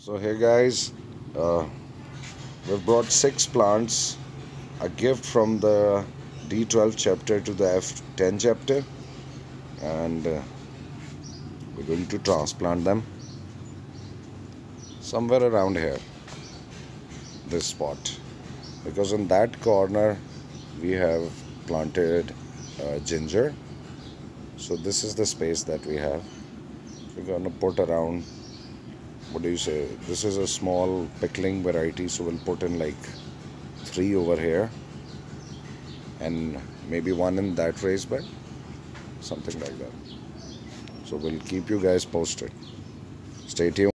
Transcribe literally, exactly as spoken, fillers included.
So here guys, uh, we've brought six plants, a gift from the D twelve chapter to the F ten chapter, and uh, we're going to transplant them somewhere around here, this spot, because in that corner we have planted uh, ginger. So this is the space that we have. We're gonna put around, what do you say, this is a small pickling variety, so we'll put in like three over here and maybe one in that raised bed, something like that. So we'll keep you guys posted. Stay tuned.